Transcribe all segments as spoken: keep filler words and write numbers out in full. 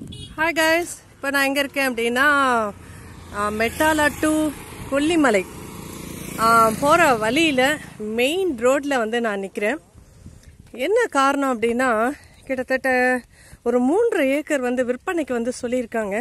Hi guys, இப்போ நான் எங்க இருக்கேன் அப்படின்னா மெட்டாலா டு கொல்லிமலை போற வழியில மெயின் ரோட்ல வந்து நான் நிக்கிறேன். என்ன காரணம் அப்படின்னா கிட்டத்தட்ட ஒரு மூன்று ஏக்கர் வந்து விற்பனைக்கு வந்து சொல்லியிருக்காங்க.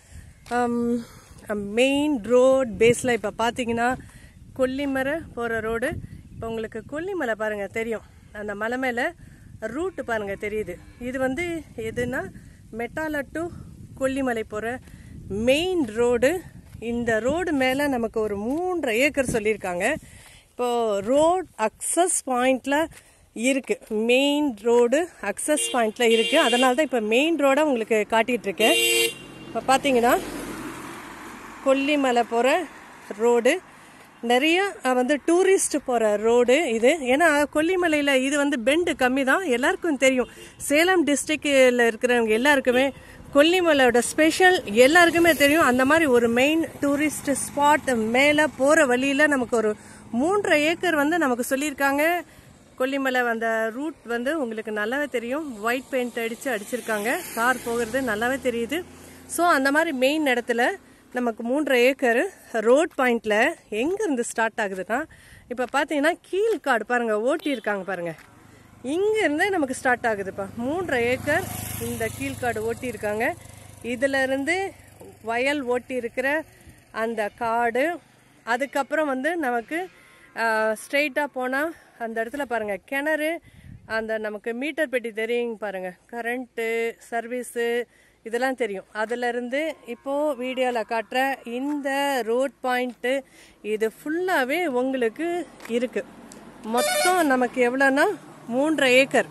மெயின் ரோட் பேஸ்ல இப்போ பார்த்தீங்கன்னா கொல்லிமலை போற ரோடு. இப்போ உங்களுக்கு கொல்லிமலை பாருங்க தெரியும், அந்த மலை மேல ரூட் பாருங்க தெரியுது. இது வந்து எதுனா மெட்டாலா டு கொல்லிமலை போற மெயின் ரோடு. இந்த ரோடு மேல நமக்கு ஒரு மூன்று ஏக்கர் சொல்லியிருக்காங்க. இப்போ ரோட் அக்சஸ் பாயிண்ட்ல இருக்கு, மெயின் ரோடு அக்சஸ் பாயிண்ட்ல இருக்கு. அதனால தான் இப்போ மெயின் ரோட உங்களுக்கு காட்டிட்டு இருக்கேன். இப்போ பார்த்தீங்கன்னா கொல்லிமலை போற ரோடு, நிறைய வந்து டூரிஸ்ட் போற ரோடு இது. ஏன்னா கொல்லிமலையில இது வந்து பெண்டு கம்மி தான், எல்லாருக்கும் தெரியும். சேலம் டிஸ்ட்ரிக்ட்ல இருக்கிறவங்க எல்லாருக்குமே கொல்லிமலையோட ஸ்பெஷல் எல்லாருக்குமே தெரியும். அந்த மாதிரி ஒரு மெயின் டூரிஸ்ட் ஸ்பாட் மேல போற வழியில நமக்கு ஒரு மூன்றரை ஏக்கர் வந்து நமக்கு சொல்லியிருக்காங்க. கொல்லிமலை அந்த ரூட் வந்து உங்களுக்கு நல்லாவே தெரியும், ஒயிட் பெயிண்ட் அடிச்சு அடிச்சிருக்காங்க, கார் போகிறது நல்லாவே தெரியுது. ஸோ அந்த மாதிரி மெயின் இடத்துல நமக்கு மூன்றரை ஏக்கர் ரோட் பாயிண்ட்ல எங்க இருந்து ஸ்டார்ட் ஆகுதுன்னா, இப்ப பாத்தீங்கன்னா கீழ்காடு பாருங்க ஓட்டி இருக்காங்க பாருங்க, இங்க இருந்தே நமக்கு ஸ்டார்ட் ஆகுதுப்பா. மூன்றரை ஏக்கர் இந்த கீழ்காடு ஓட்டி இருக்காங்க. இதுல இருந்து வயல் ஓட்டி இருக்கிற அந்த காடு, அதுக்கப்புறம் வந்து நமக்கு ஸ்ட்ரெயிட்டா போனா அந்த இடத்துல பாருங்க கிணறு, அந்த நமக்கு மீட்டர் பெட்டி தெரியும் பாருங்க, கரண்ட்டு சர்வீஸு இதெல்லாம் தெரியும். அதுல இருந்து இப்போ வீடியோல காட்டுற இந்த ரோட் பாயிண்ட் இது ஃபுல்லாவே உங்களுக்கு இருக்கு. மொத்தம் நமக்கு எவ்வளவுனா மூன்றரை acre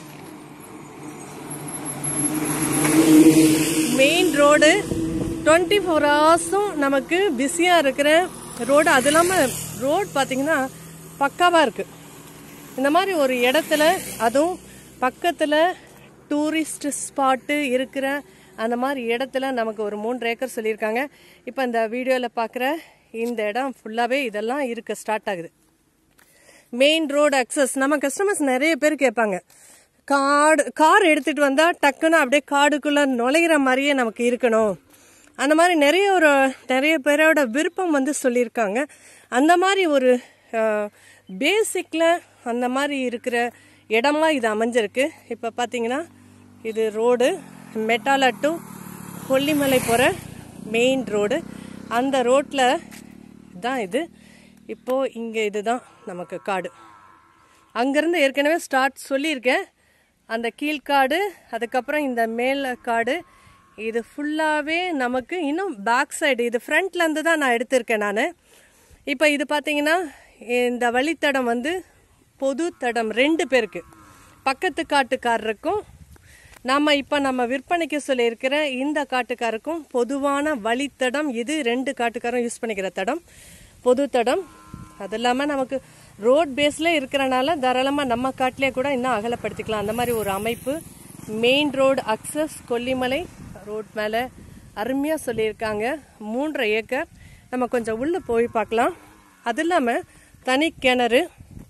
main road. Twenty four ஹவர்ஸும் நமக்கு பிஸியா இருக்கிற ரோடு. அது இல்லாம ரோடு பாத்தீங்கன்னா பக்காவா இருக்கு. இந்த மாதிரி ஒரு இடத்துல, அதுவும் பக்கத்துல டூரிஸ்ட் ஸ்பாட்டு இருக்கிற அந்த மாதிரி இடத்துல நமக்கு ஒரு மூன்று ஏக்கர் சொல்லியிருக்காங்க. இப்போ இந்த வீடியோவில் பார்க்குற இந்த இடம் ஃபுல்லாகவே இதெல்லாம் இருக்க ஸ்டார்ட் ஆகுது. Main road access. நம்ம கஸ்டமர்ஸ் நிறைய பேர் கேட்பாங்க, காடு கார் எடுத்துகிட்டு வந்தால் டக்குன்னு அப்படியே காடுக்குள்ளே நுழையிற மாதிரியே நமக்கு இருக்கணும். அந்த மாதிரி நிறைய ஒரு நிறைய பேரோட விருப்பம் வந்து சொல்லியிருக்காங்க. அந்த மாதிரி ஒரு பேசிக்கில் அந்த மாதிரி இருக்கிற இடமா இது அமைஞ்சிருக்கு. இப்போ பார்த்தீங்கன்னா இது ரோடு மெட்டாலா டு கொல்லிமலை போகிற மெயின் ரோடு. அந்த ரோட்டில் தான் இது. இப்போது இங்கே இதுதான் நமக்கு காடு. அங்கேருந்து ஏற்கனவே ஸ்டார்ட் சொல்லியிருக்கேன், அந்த கீழ்காடு, அதுக்கப்புறம் இந்த மேலே காடு, இது ஃபுல்லாகவே நமக்கு இன்னும் பேக் சைடு, இது ஃப்ரண்ட்லேருந்து தான் நான் எடுத்திருக்கேன் நான். இப்போ இது பார்த்தீங்கன்னா இந்த வழித்தடம் வந்து பொது தடம் ரெண்டு பேருக்கு, பக்கத்து காட்டுக்காரருக்கும் நம்ம இப்போ நம்ம விற்பனைக்கு சொல்லியிருக்கிற இந்த காட்டுக்காருக்கும் பொதுவான வழித்தடம் இது. ரெண்டு காட்டுக்காரும் யூஸ் பண்ணிக்கிற தடம் பொது தடம். அது இல்லாமல் நமக்கு ரோட் பேஸில் இருக்கிறனால தாராளமாக நம்ம காட்டிலே கூட இன்னும் அகலப்படுத்திக்கலாம். அந்த மாதிரி ஒரு அமைப்பு main road access Kollimalai road மேலே அருமையாக சொல்லியிருக்காங்க. மூன்றரை ஏக்கர். நம்ம கொஞ்சம் உள்ளே போய் பார்க்கலாம். அது இல்லாமல் தனி கிணறு,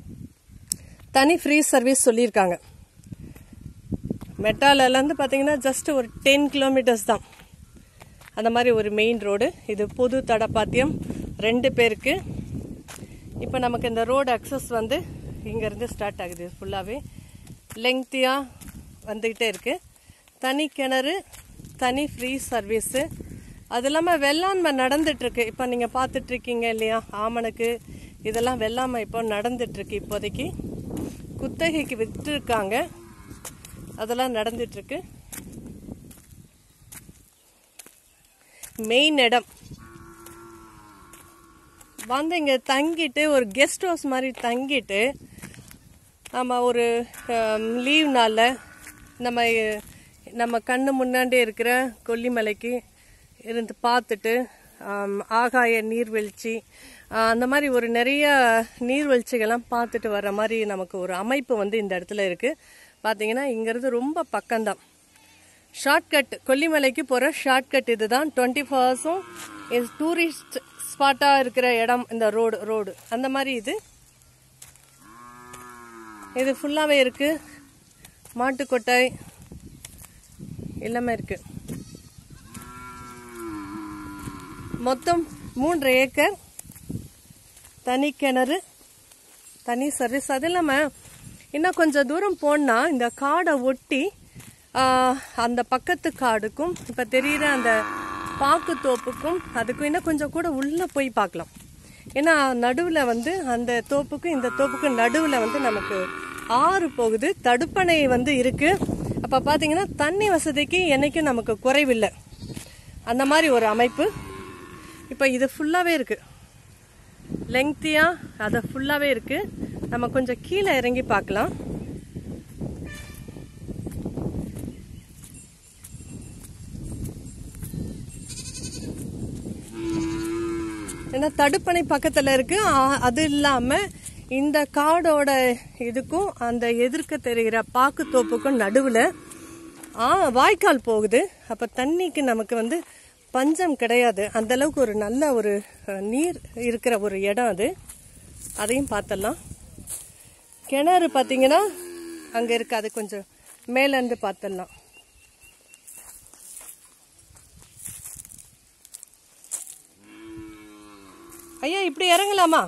தனி ஃப்ரீ சர்வீஸ் சொல்லியிருக்காங்க. மெட்டாலேருந்து பார்த்தீங்கன்னா ஜஸ்ட் ஒரு டென் கிலோமீட்டர்ஸ் தான் அந்த மாதிரி ஒரு மெயின் ரோடு. இது பொது தடப்பாத்தியம் ரெண்டு பேருக்கு. இப்போ நமக்கு இந்த ரோடு அக்சஸ் வந்து இங்கேருந்து ஸ்டார்ட் ஆகுது, ஃபுல்லாகவே லெங்க்த்தியாக வந்துக்கிட்டே இருக்குது. தனி கிணறு, தனி ஃப்ரீ சர்வீஸு. அது இல்லாமல் வெள்ளாண்மை நடந்துட்டுருக்கு. இப்போ நீங்கள் பார்த்துட்ருக்கீங்க இல்லையா, ஆமணக்கு இதெல்லாம் வெள்ளாமை இப்போ நடந்துட்டுருக்கு. இப்போதைக்கு குத்தகைக்கு விட்டுருக்காங்க, அதெல்லாம் நடந்துட்டுருக்கு. மெயின் இடம் வந்து இங்கே தங்கிட்டு ஒரு கெஸ்ட் ஹவுஸ் மாதிரி தங்கிட்டு நம்ம ஒரு லீவ் நாளில் நம்ம நம்ம கண்ணு முன்னாடி இருக்கிற கொல்லிமலைக்கு இருந்து பார்த்துட்டு ஆகாய நீர்வீழ்ச்சி அந்த மாதிரி ஒரு நிறைய நீர்வீழ்ச்சிகள்லாம் பார்த்துட்டு வர்ற மாதிரி நமக்கு ஒரு அமைப்பு வந்து இந்த இடத்துல இருக்குது. பார்த்தீங்கன்னா இங்கேருந்து ரொம்ப பக்கம்தான், ஷார்ட்கட் கொல்லிமலைக்கு போகிற ஷார்ட்கட் இதுதான். டுவெண்ட்டி ஃபோர் ஹவர்ஸும் டூரிஸ்ட் ஸ்பாட்டாக இருக்கிற இடம் இந்த ரோடு ரோடு அந்த மாதிரி இது இது ஃபுல்லாகவே இருக்குது. மாட்டுக்கொட்டாய் எல்லாமே இருக்குது. மொத்தம் மூன்று ஏக்கர் தனி கிணறு, தனி சர்வீஸ். அது இல்லாமல் இன்னும் கொஞ்சம் தூரம் போனால் இந்த காடை ஒட்டி அந்த பக்கத்து காடுக்கும் இப்போ தெரிகிற அந்த பாக்கு தோப்புக்கும் அதுக்கும் இன்னும் கொஞ்சம் கூட உள்ளே போய் பார்க்கலாம். ஏன்னா நடுவில் வந்து அந்த தோப்புக்கும் இந்த தோப்புக்கும் நடுவில் வந்து நமக்கு ஆறு போகுது, தடுப்பணை வந்து இருக்கு. அப்போ பார்த்தீங்கன்னா தண்ணி வசதிக்கு என்னைக்கும் நமக்கு குறைவில்லை, அந்த மாதிரி ஒரு அமைப்பு. இப்போ இது ஃபுல்லாகவே இருக்கு, லெங்க்தியாக அதை ஃபுல்லாகவே இருக்கு. நம்ம கொஞ்சம் கீழே இறங்கி பார்க்கலாம். ஏன்னா தடுப்பணை பக்கத்தில் இருக்கு. அது இல்லாமல் இந்த காடோட இதுக்கும் அந்த எதிர்க்க தெரிகிற பாக்கு தோப்புக்கும் நடுவில் வாய்க்கால் போகுது. அப்போ தண்ணிக்கு நமக்கு வந்து பஞ்சம் கிடையாது. அந்த அளவுக்கு ஒரு நல்ல ஒரு நீர் இருக்கிற ஒரு இடம் அது. அதையும் பார்த்தலாம். கிணறு பார்த்தீங்கன்னா அங்கே இருக்கு, அது கொஞ்சம் மேலேருந்து பார்த்துடலாம். ஐயா இப்படி இறங்கலாமா?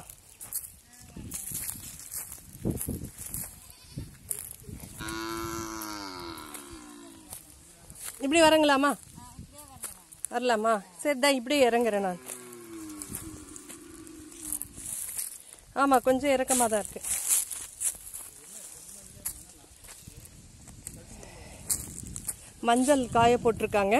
இப்படி வரங்களாமா? வரலாமா? சரிதான், இப்படியே இறங்குறேன் நான். ஆமா, கொஞ்சம் இறக்கமா தான் இருக்கு. மஞ்சள் காய போட்டிருக்காங்க,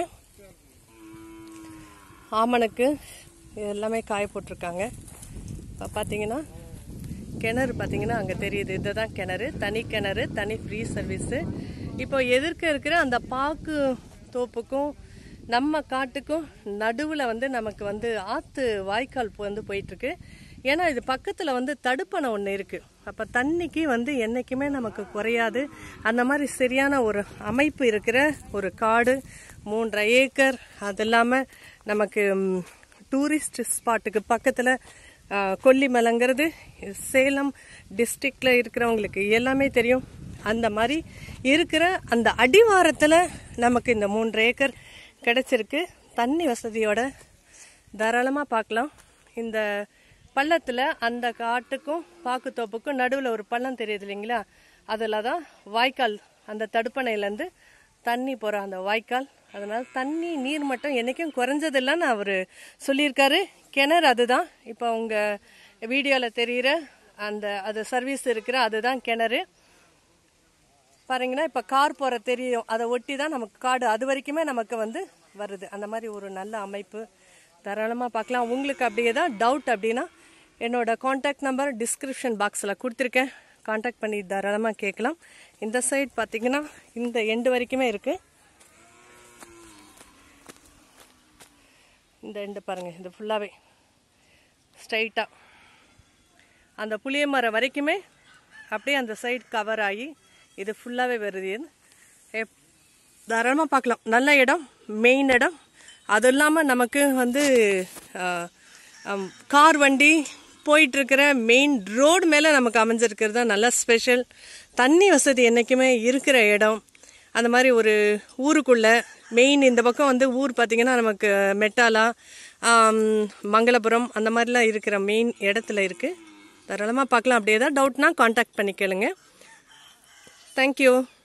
ஆமணக்கு எல்லாமே காய போட்டிருக்காங்க. இப்போ பார்த்தீங்கன்னா கிணறு பார்த்தீங்கன்னா அங்கே தெரியுது, இதுதான் கிணறு, தனி கிணறு, தனி ஃப்ரீ சர்வீஸு. இப்போ எதிர்க்க இருக்கிற அந்த பாக்கு தோப்புக்கும் நம்ம காட்டுக்கும் நடுவில் வந்து நமக்கு வந்து ஆற்று வாய்க்கால் வந்து போயிட்டுருக்கு. ஏன்னா இது பக்கத்தில் வந்து தடுப்பணை ஒன்று இருக்குது. அப்போ தண்ணிக்கு வந்து என்றைக்குமே நமக்கு குறையாது. அந்த மாதிரி சரியான ஒரு அமைப்பு இருக்கிற ஒரு காடு, மூன்றரை ஏக்கர். அது இல்லாமல் நமக்கு டூரிஸ்ட் ஸ்பாட்டுக்கு பக்கத்தில் கொல்லிமலைங்கிறது சேலம் டிஸ்ட்ரிக்டில் இருக்கிறவங்களுக்கு எல்லாமே தெரியும். அந்த மாதிரி இருக்கிற அந்த அடிவாரத்தில் நமக்கு இந்த மூன்று ஏக்கர் கிடைச்சிருக்கு. தண்ணி வசதியோட தாராளமாக பார்க்கலாம். இந்த பள்ளத்தில் அந்த காட்டுக்கும் பாக்குத்தோப்புக்கும் நடுவில் ஒரு பள்ளம் தெரியுது இல்லைங்களா, அதில் தான் வாய்க்கால், அந்த தடுப்பணையிலேருந்து தண்ணி போகிற அந்த வாய்க்கால். அதனால் தண்ணி நீர் மட்டம் என்றைக்கும் குறைஞ்சதில்லைன்னு அவர் சொல்லியிருக்காரு. கிணறு அதுதான், இப்போ உங்கள் வீடியோவில் தெரிகிற அந்த அது சர்வீஸ் இருக்கிற அதுதான் கிணறு. பாருங்கன்னா இப்போ கார் போகிற தெரியும், அதை ஒட்டி தான் நமக்கு காடு அது வரைக்குமே நமக்கு வந்து வருது. அந்த மாதிரி ஒரு நல்ல அமைப்பு, தாராளமாக பார்க்கலாம். உங்களுக்கு அப்படியே தான் டவுட் அப்படின்னா என்னோட காண்டாக்ட் நம்பர் டிஸ்கிரிப்ஷன் பாக்ஸில் கொடுத்துருக்கேன், காண்டாக்ட் பண்ணி தாராளமாக கேட்கலாம். இந்த சைட் பார்த்தீங்கன்னா இந்த எண்டு வரைக்குமே இருக்குது. இந்த எண்டு பாருங்கள், இது ஃபுல்லாகவே ஸ்ட்ரைட்டாக அந்த புளிய மரம் வரைக்குமே அப்படியே அந்த சைடு கவர் ஆகி இது ஃபுல்லாகவே வருது. தாராளமாக பார்க்கலாம், நல்ல இடம், மெயின் இடம். அது இல்லாமல் நமக்கு வந்து கார் வண்டி போயிட்டுருக்கிற மெயின் ரோடு மேலே நமக்கு அமைஞ்சிருக்கிறது தான் நல்ல ஸ்பெஷல். தண்ணி வசதி என்றைக்குமே இருக்கிற இடம். அந்த மாதிரி ஒரு ஊருக்குள்ளே மெயின் இந்த பக்கம் வந்து ஊர் பார்த்திங்கன்னா நமக்கு மெட்டாலா, மங்களபுரம் அந்த மாதிரிலாம் இருக்கிற மெயின் இடத்துல இருக்குது. தாராளமாக பார்க்கலாம். அப்படியே தான் டவுட்னா காண்டாக்ட் பண்ணி கேளுங்க. தேங்க்யூ.